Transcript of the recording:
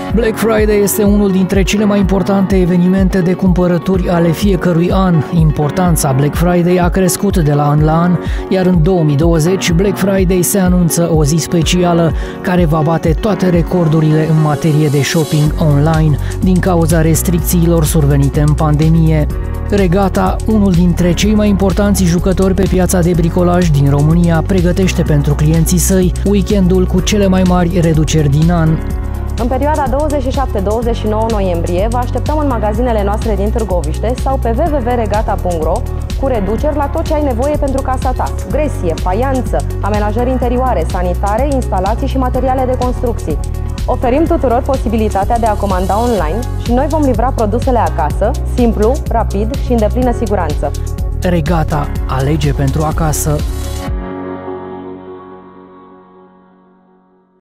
Black Friday este unul dintre cele mai importante evenimente de cumpărături ale fiecărui an. Importanța Black Friday a crescut de la an la an, iar în 2020 Black Friday se anunță o zi specială care va bate toate recordurile în materie de shopping online din cauza restricțiilor survenite în pandemie. Regata, unul dintre cei mai importanți jucători pe piața de bricolaj din România, pregătește pentru clienții săi weekendul cu cele mai mari reduceri din an. În perioada 27-29 noiembrie vă așteptăm în magazinele noastre din Târgoviște sau pe www.regata.ro cu reduceri la tot ce ai nevoie pentru casa ta: gresie, faianță, amenajări interioare, sanitare, instalații și materiale de construcții. Oferim tuturor posibilitatea de a comanda online și noi vom livra produsele acasă, simplu, rapid și în deplină siguranță. Regata, alege pentru acasă.